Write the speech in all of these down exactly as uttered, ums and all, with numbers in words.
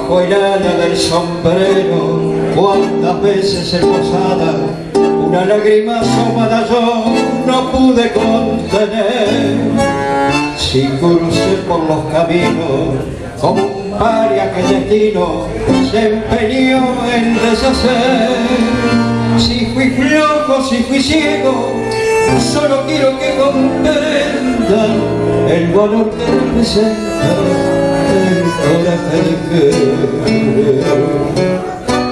bajo el ala del sombrero, cuántas veces en posada una lágrima asomada yo no pude contener. Si crucé por los caminos como un paria que el destino se empeñó en deshacer. Si fui flojo, si fui ciego, solo quiero que comprendan el valor que representa el coraje de querer.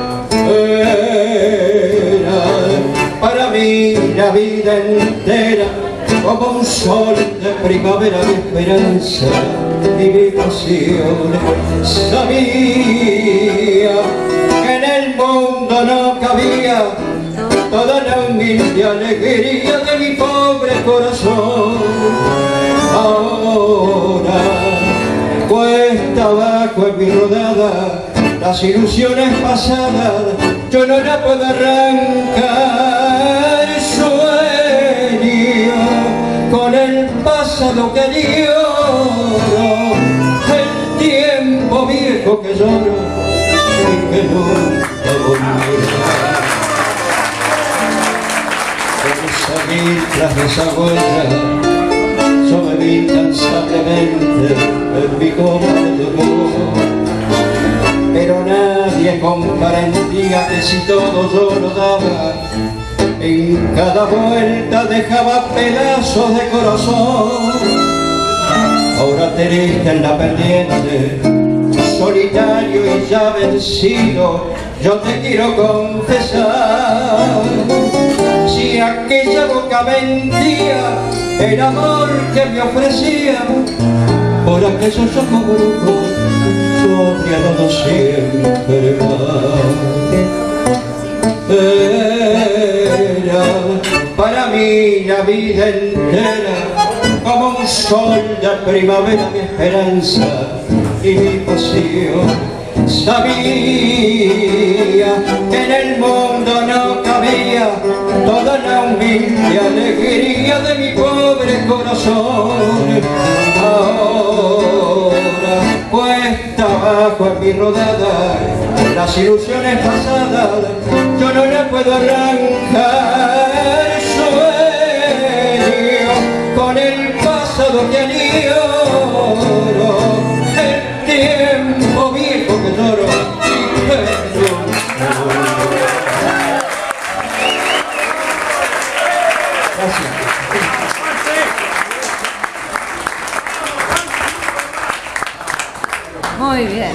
Era para mí la vida entera como un sol de primavera, mi esperanza y mi pasión. Sabía que en el mundo no cabía toda la humilde alegría de mi pobre corazón. Ahora cuesta abajo en mi rodada, las ilusiones pasadas yo no la puedo arrancar. Sueño con el pasado que lloro, el tiempo viejo que lloro y que nunca volverá. Seguir tras de esa huella, yo me vi incansablemente en mi coma de dolor, pero nadie con garantía que si todo yo lo daba, en cada vuelta dejaba pedazos de corazón. Ahora triste en la pendiente, solitario y ya vencido, yo te quiero confesar. Si aquella boca mentía el amor que me ofrecía, por aquellos ojos brujos yo habría dado siempre más. Era para mí la vida entera como un sol de primavera, mi esperanza y mi pasión. Sabía que en el mundo no cabía toda la humilde alegría de mi pobre corazón. Ahora cuesta abajo en mi rodada, las ilusiones pasadas yo no las puedo arrancar. Sueño con el pasado que añoro, el tiempo viejo que lloro y que Gracias. Muy bien.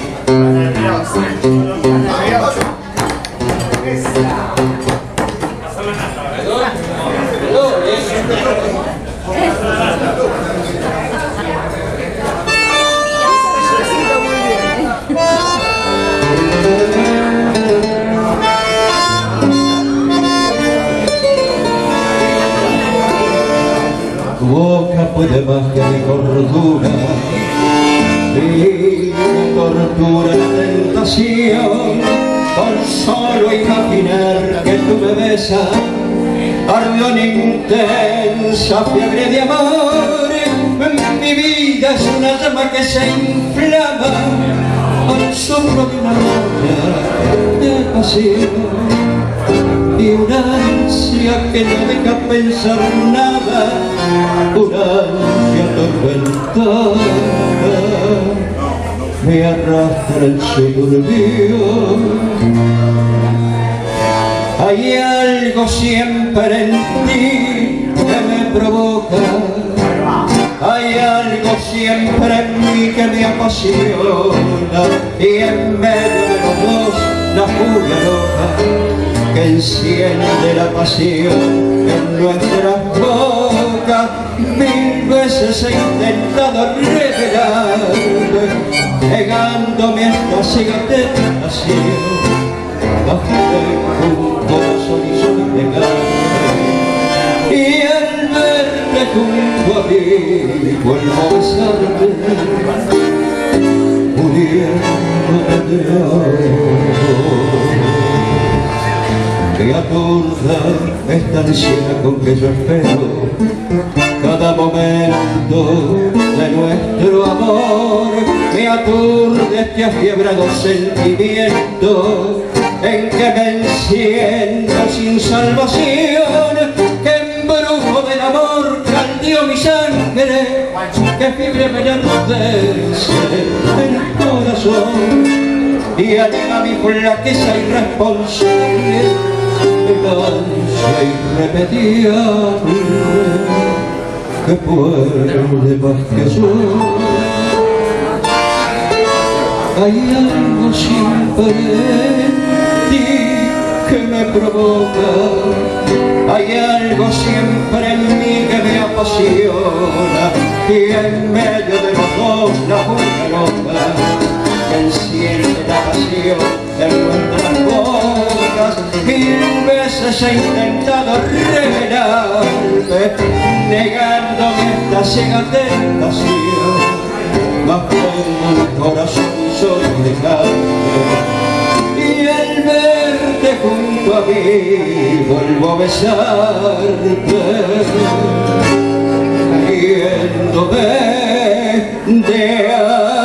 Tu boca puede más que mi cordura, y me tortura la tentación, con solo imaginar que tú me besas, ardió en intensa fiebre de amor. Mi vida es una llama que se inflama al soplo de una noche de pasión, y una ansia que no deja pensar nada, una ansia atormentada me arrastra el suburbio. Hay algo siempre en ti que me provoca, hay algo siempre en mí que me apasiona, y en medio de los dos la furia loca que enciende la pasión en nuestras bocas. Mil veces he intentado revelar, negándome a esta ciega tentación, bajo un corazón y soy de carne, y al verte junto a mí vuelvo a besarte, muriendo de amor. Que aturda esta ansiedad con que yo espero cada momento de nuestro amor. me aturde este afiebrado sentimiento en que me enciendo sin salvación, que embrujo del amor caldeó mi sangre, que fiebre me enardece el corazón y anima mi flaqueza irresponsable, el ansia irremediable que puede más que yo. Hay algo siempre en ti que me provoca, hay algo siempre en mí que me apasiona, y en medio de los dos la furia loca que enciende la pasión en nuestras bocas. Mil veces he intentado revelarme, negándome esta ciega tentación, mas tengo un corazón solo de carne, y al verte junto a mí vuelvo a besarte, queriéndome de